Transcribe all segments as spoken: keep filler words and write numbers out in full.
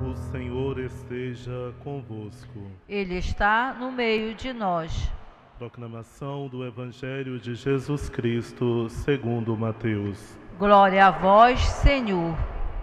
O Senhor esteja convosco. Ele está no meio de nós. Proclamação do Evangelho de Jesus Cristo, segundo Mateus. Glória a vós, Senhor.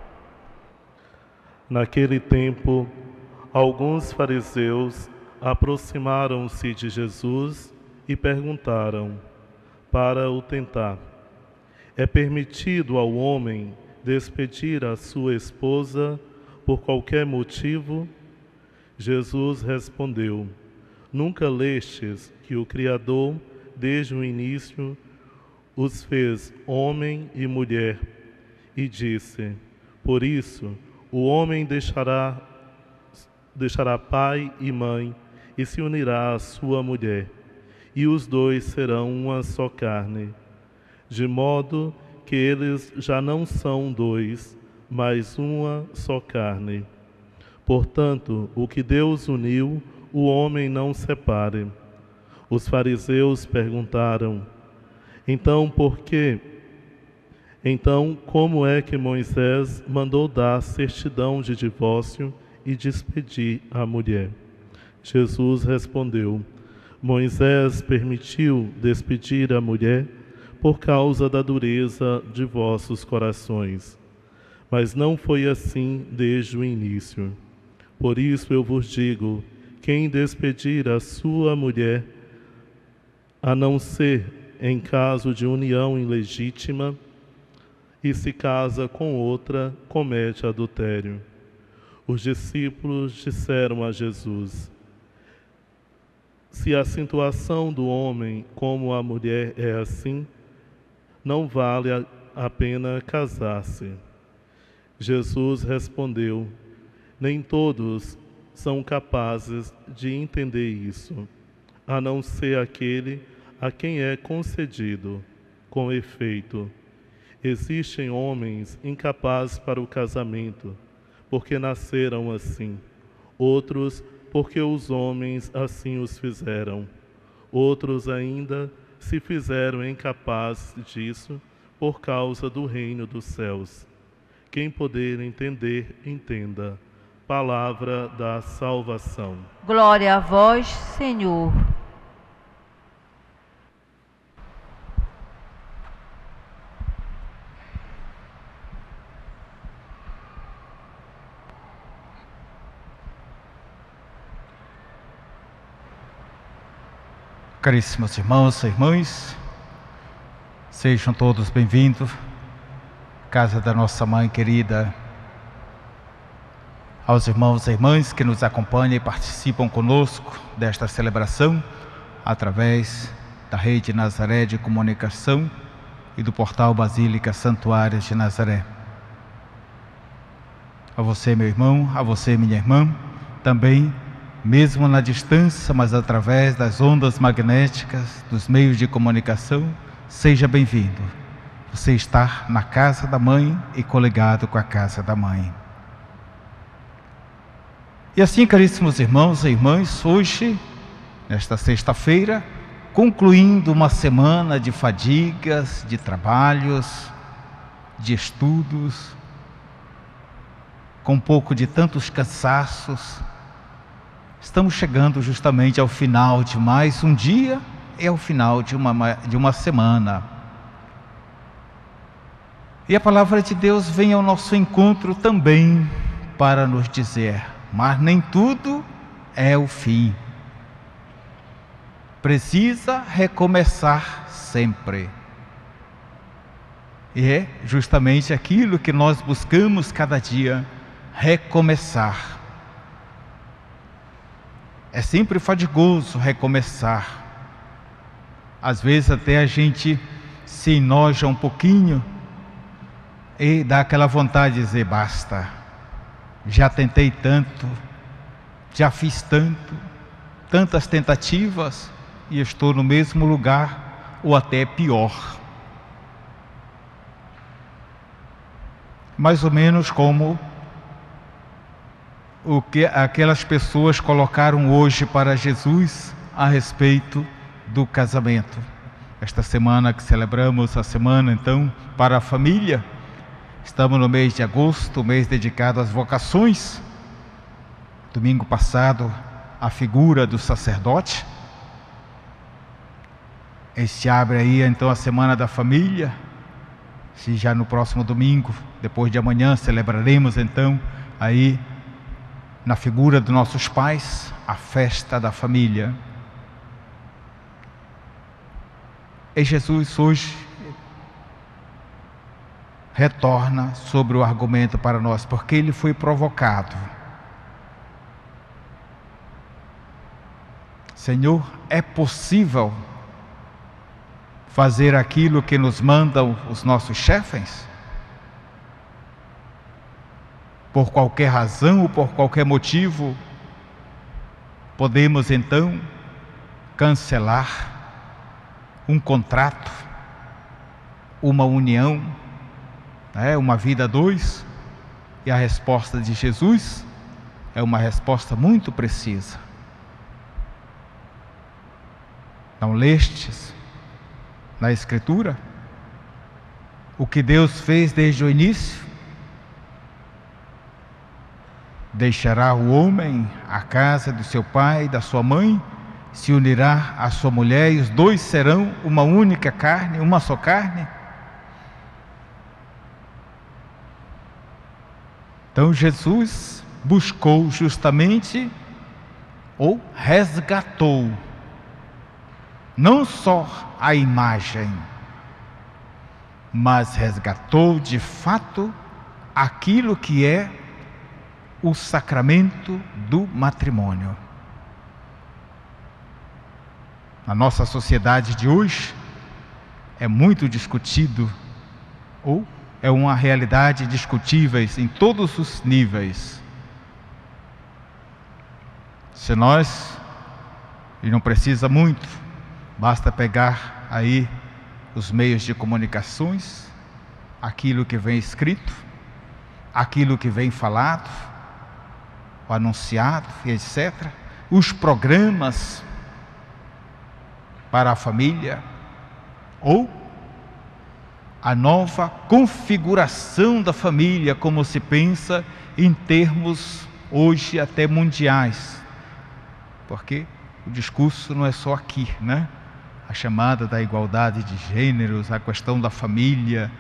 Naquele tempo, alguns fariseus aproximaram-se de Jesus e perguntaram, para o tentar: é permitido ao homem despedir a sua esposa por qualquer motivo? Jesus respondeu: nunca lestes que o Criador, desde o início, os fez homem e mulher, e disse: por isso, o homem deixará, deixará pai e mãe, e se unirá à sua mulher, e os dois serão uma só carne. De modo que eles já não são dois, mas uma só carne. Portanto, o que Deus uniu, o homem não separe. Os fariseus perguntaram: então por quê? Então, como é que Moisés mandou dar certidão de divórcio e despedir a mulher? Jesus respondeu: Moisés permitiu despedir a mulher por causa da dureza de vossos corações. Mas não foi assim desde o início. Por isso eu vos digo, quem despedir a sua mulher, a não ser em caso de união ilegítima, e se casa com outra, comete adultério. Os discípulos disseram a Jesus: se a situação do homem como a mulher é assim, não vale a pena casar-se. Jesus respondeu: nem todos são capazes de entender isso, a não ser aquele a quem é concedido. Com efeito, existem homens incapazes para o casamento, porque nasceram assim, outros porque os homens assim os fizeram, outros ainda se fizeram incapazes disso por causa do reino dos céus. Quem poder entender, entenda. Palavra da salvação. Glória a vós, Senhor. Caríssimos irmãos e irmãs, sejam todos bem-vindos à casa da nossa mãe querida. Aos irmãos e irmãs que nos acompanham e participam conosco desta celebração através da Rede Nazaré de Comunicação e do portal Basílica Santuários de Nazaré. A você, meu irmão, a você, minha irmã, também, mesmo na distância, mas através das ondas magnéticas dos meios de comunicação, seja bem-vindo. Você está na casa da mãe e coligado com a casa da mãe. E assim, caríssimos irmãos e irmãs, hoje, nesta sexta-feira, concluindo uma semana de fadigas, de trabalhos, de estudos, com um pouco de tantos cansaços, estamos chegando justamente ao final de mais um dia e ao final de uma, de uma semana. E a palavra de Deus vem ao nosso encontro também para nos dizer: mas nem tudo é o fim. Precisa recomeçar sempre. E é justamente aquilo que nós buscamos cada dia, recomeçar. É sempre fadigoso recomeçar. Às vezes até a gente se enoja um pouquinho e dá aquela vontade de dizer: basta, já tentei tanto, já fiz tanto, tantas tentativas e estou no mesmo lugar ou até pior. Mais ou menos como o que aquelas pessoas colocaram hoje para Jesus a respeito do casamento. Esta semana que celebramos a semana então para a família, estamos no mês de agosto, mês dedicado às vocações, Domingo passado, a figura do sacerdote. E se abre aí então a Semana da Família. Se já no próximo domingo, depois de amanhã, celebraremos então aí na figura dos nossos pais a festa da família. E Jesus hoje retorna sobre o argumento para nós, porque ele foi provocado. Senhor, é possível fazer aquilo que nos mandam os nossos chefes? Por qualquer razão ou por qualquer motivo, podemos então cancelar um contrato, uma união, né, uma vida a dois? E a resposta de Jesus é uma resposta muito precisa. Não lestes na Escritura o que Deus fez desde o início? Deixará o homem a casa do seu pai e da sua mãe, se unirá à sua mulher, e os dois serão uma única carne, uma só carne. Então Jesus buscou justamente, ou resgatou, não só a imagem, mas resgatou de fato aquilo que é o sacramento do matrimônio. Na nossa sociedade de hoje é muito discutido, ou é uma realidade discutível em todos os níveis. Se nós, e não precisa muito, basta pegar aí os meios de comunicações, aquilo que vem escrito, aquilo que vem falado, o anunciado, etcétera. Os programas para a família, ou a nova configuração da família, como se pensa em termos hoje até mundiais. Porque o discurso não é só aqui, né? A chamada da igualdade de gêneros, a questão da família,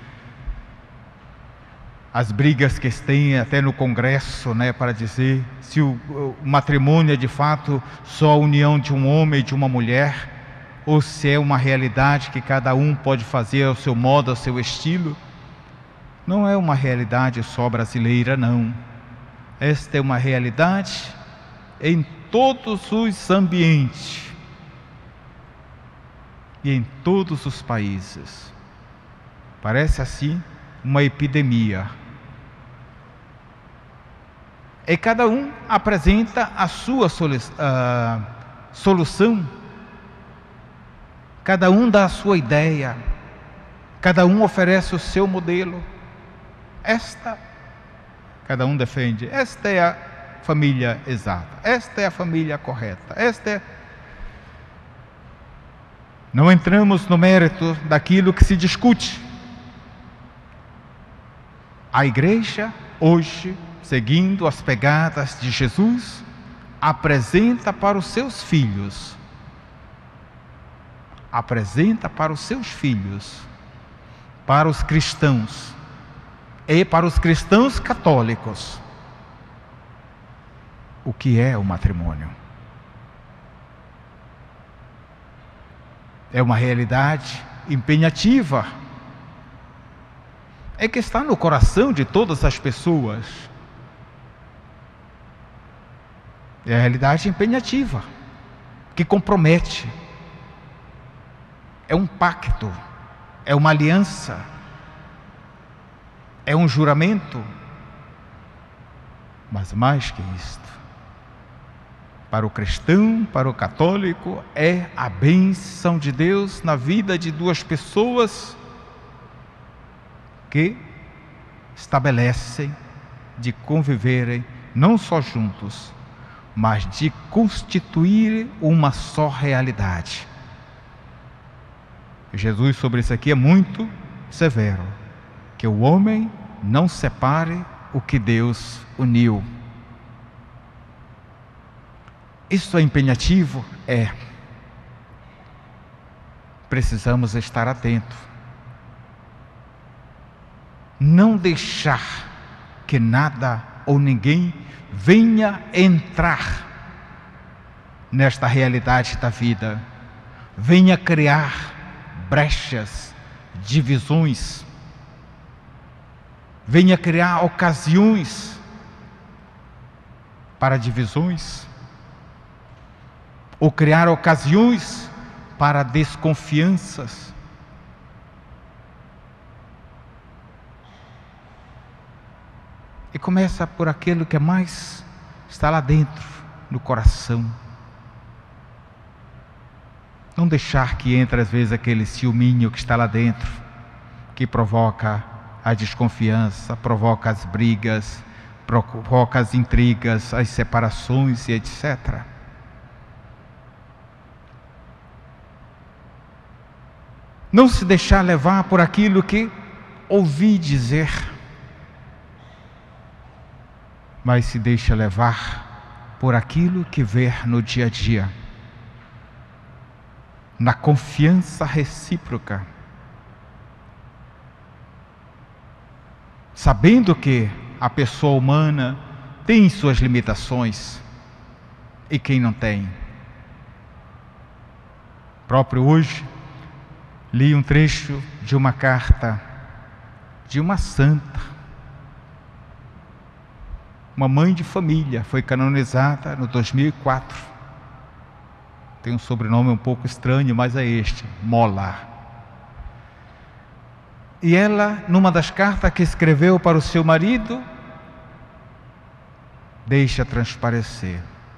as brigas que têm até no Congresso, né, para dizer se o, o matrimônio é de fato só a união de um homem e de uma mulher, ou se é uma realidade que cada um pode fazer ao seu modo, ao seu estilo. Não é uma realidade só brasileira, não. Esta é uma realidade em todos os ambientes e em todos os países. Parece assim uma epidemia. E cada um apresenta a sua solu- uh, solução, cada um dá a sua ideia, cada um oferece o seu modelo. Esta, cada um defende, esta é a família exata, esta é a família correta, esta é... Não entramos no mérito daquilo que se discute. A igreja hoje, seguindo as pegadas de Jesus, apresenta para os seus filhos, apresenta para os seus filhos, para os cristãos e para os cristãos católicos, o que é o matrimônio. É uma realidade empenhativa, é que está no coração de todas as pessoas. É a realidade empenhativa, que compromete. É um pacto, é uma aliança, é um juramento. Mas mais que isto, para o cristão, para o católico, é a bênção de Deus na vida de duas pessoas que estabelecem de conviverem não só juntos, mas de constituir uma só realidade. Jesus sobre isso aqui é muito severo, que o homem não separe o que Deus uniu. Isso é empenhativo? É. Precisamos estar atentos. Não deixar que nada ou ninguém venha entrar nesta realidade da vida, venha criar brechas, divisões, venha criar ocasiões para divisões, ou criar ocasiões para desconfianças. E começa por aquilo que é mais está lá dentro, no coração. Não deixar que entre às vezes aquele ciúminho que está lá dentro, que provoca a desconfiança, provoca as brigas, provoca as intrigas, as separações e etcétera. Não se deixar levar por aquilo que ouvi dizer, mas se deixa levar por aquilo que vê no dia a dia, na confiança recíproca, sabendo que a pessoa humana tem suas limitações e quem não tem. Próprio hoje li um trecho de uma carta de uma santa, uma mãe de família, foi canonizada no dois mil e quatro. Tem um sobrenome um pouco estranho, mas é este, Mola. E ela, numa das cartas que escreveu para o seu marido, deixa transparecer: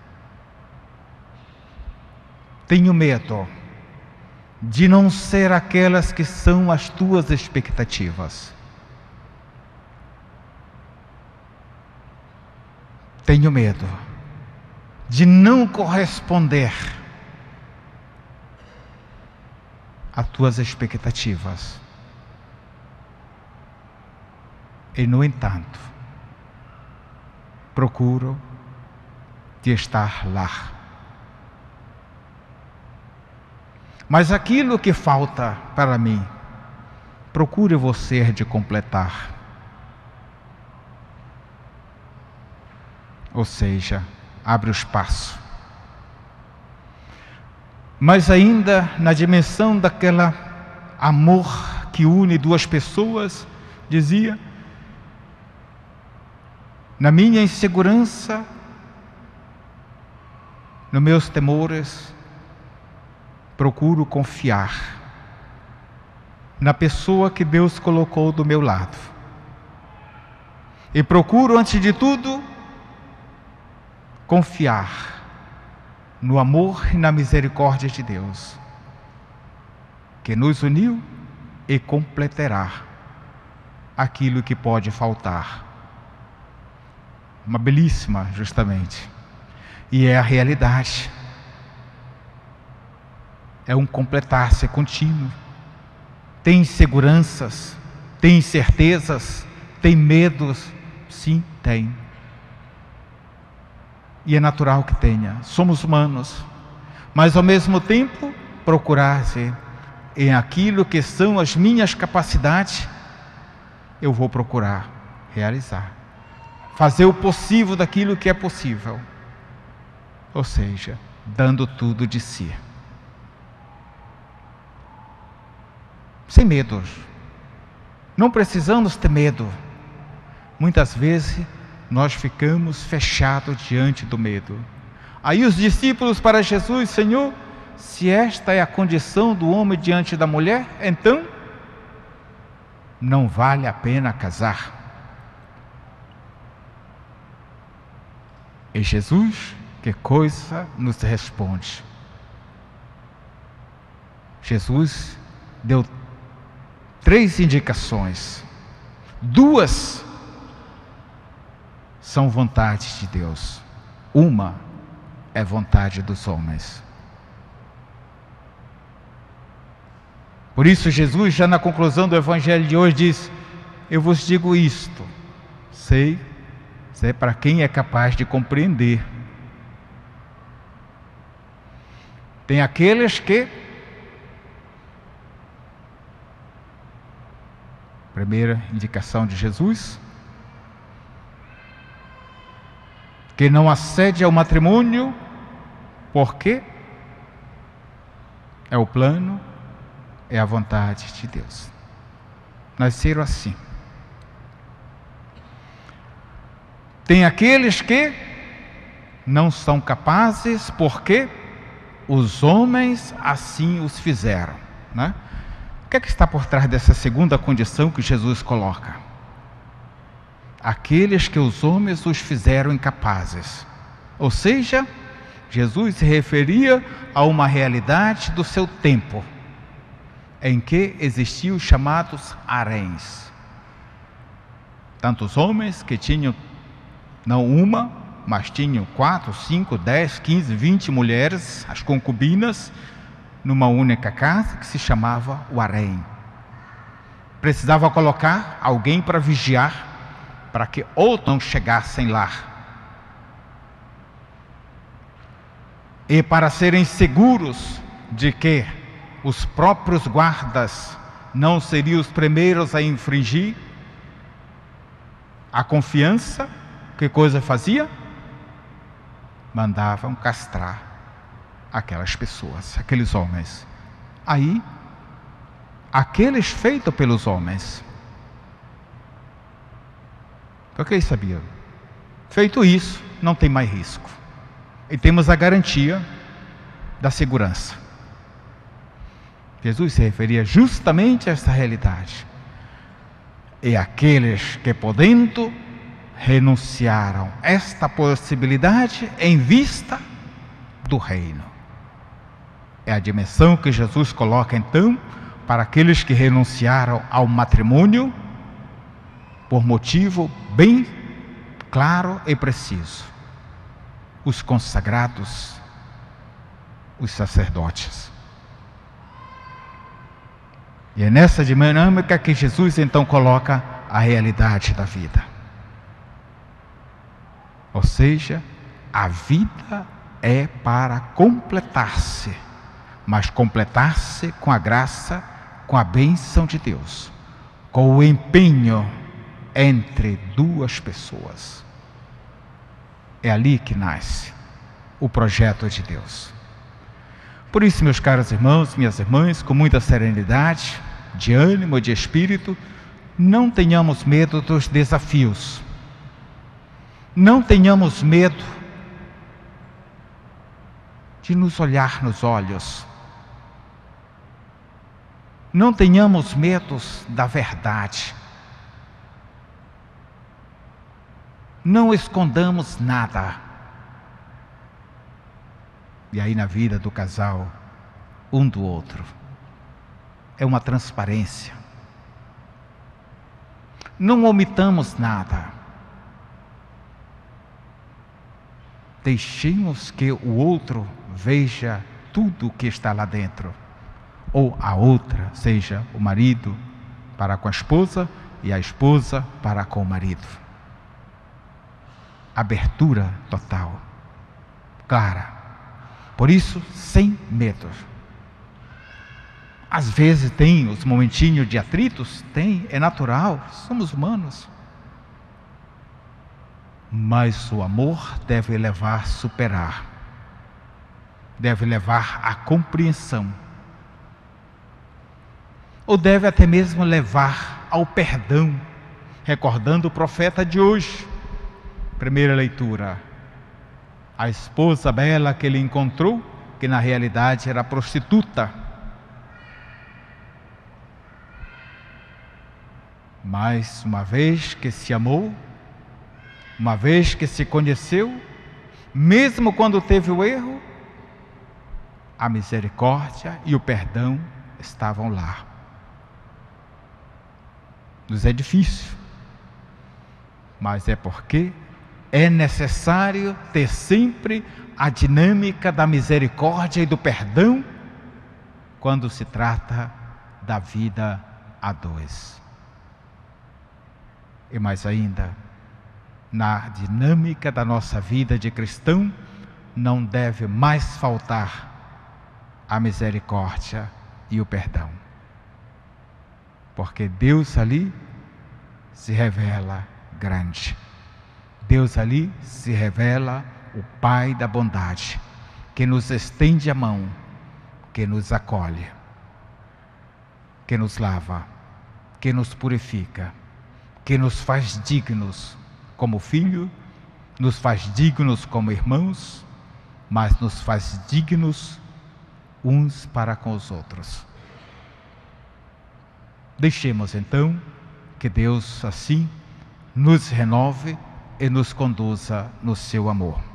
tenho medo de não ser aquelas que são as tuas expectativas. Tenho medo de não corresponder às tuas expectativas. E, no entanto, procuro de estar lá. Mas aquilo que falta para mim, procure você de completar. Ou seja, abre o espaço. Mas ainda na dimensão daquela amor que une duas pessoas, dizia: na minha insegurança, nos meus temores, procuro confiar na pessoa que Deus colocou do meu lado. E procuro, antes de tudo, confiar no amor e na misericórdia de Deus, que nos uniu e completará aquilo que pode faltar. Uma belíssima, justamente. E é a realidade. É um completar-se contínuo. Tem inseguranças, tem incertezas, tem medos. Sim, tem. E é natural que tenha. Somos humanos. Mas ao mesmo tempo, procurar-se em aquilo que são as minhas capacidades, eu vou procurar realizar. Fazer o possível daquilo que é possível. Ou seja, dando tudo de si. Sem medos. Não precisamos ter medo. Muitas vezes nós ficamos fechados diante do medo. Aí os discípulos para Jesus: Senhor, se esta é a condição do homem diante da mulher, então não vale a pena casar. E Jesus, que coisa, nos responde. Jesus deu três indicações. Duas são vontades de Deus. Uma é vontade dos homens. Por isso Jesus, já na conclusão do Evangelho de hoje, diz: eu vos digo isto, sei, sei para quem é capaz de compreender. Tem aqueles que, primeira indicação de Jesus, que não acede ao matrimônio, porque é o plano, é a vontade de Deus. Nasceram assim. Tem aqueles que não são capazes, porque os homens assim os fizeram, né? O que é que está por trás dessa segunda condição que Jesus coloca? Aqueles que os homens os fizeram incapazes. Ou seja, Jesus se referia a uma realidade do seu tempo, em que existiam os chamados haréns. Tantos homens que tinham, não uma, mas tinham quatro, cinco, dez, quinze, vinte mulheres, as concubinas, numa única casa que se chamava o harém. Precisava colocar alguém para vigiar, para que outros não chegassem lá. E para serem seguros de que os próprios guardas não seriam os primeiros a infringir a confiança, que coisa fazia? Mandavam castrar aquelas pessoas, aqueles homens. Aí, aqueles feitos pelos homens, porque eles sabiam, feito isso, não tem mais risco. E temos a garantia da segurança. Jesus se referia justamente a esta realidade. E aqueles que, podendo, renunciaram a esta possibilidade em vista do reino. É a dimensão que Jesus coloca então para aqueles que renunciaram ao matrimônio por motivo bem claro e preciso: os consagrados, os sacerdotes. E é nessa dinâmica que Jesus então coloca a realidade da vida. Ou seja, a vida é para completar-se, mas completar-se com a graça, com a bênção de Deus, com o empenho entre duas pessoas. É ali que nasce o projeto de Deus. Por isso, meus caros irmãos, minhas irmãs, com muita serenidade, de ânimo, de espírito, não tenhamos medo dos desafios. Não tenhamos medo de nos olhar nos olhos. Não tenhamos medo da verdade. Não escondamos nada. E aí na vida do casal, um do outro, é uma transparência. Não omitamos nada. Deixemos que o outro veja tudo o que está lá dentro. Ou a outra, seja o marido para com a esposa e a esposa para com o marido. Abertura total, clara. Por isso, sem medo. Às vezes tem os momentinhos de atritos, tem, é natural, somos humanos. Mas o amor deve levar a superar, deve levar à compreensão, ou deve até mesmo levar ao perdão, recordando o profeta de hoje. Primeira leitura, a esposa bela que ele encontrou, que na realidade era prostituta. Mas uma vez que se amou, uma vez que se conheceu, mesmo quando teve o erro, a misericórdia e o perdão estavam lá. Nos é difícil, mas é porque é necessário ter sempre a dinâmica da misericórdia e do perdão quando se trata da vida a dois. E mais ainda, na dinâmica da nossa vida de cristão, não deve mais faltar a misericórdia e o perdão. Porque Deus ali se revela grande. Deus ali se revela o Pai da bondade, que nos estende a mão, que nos acolhe, que nos lava, que nos purifica, que nos faz dignos como filho, nos faz dignos como irmãos, mas nos faz dignos uns para com os outros. Deixemos então que Deus assim nos renove e nos conduza no seu amor.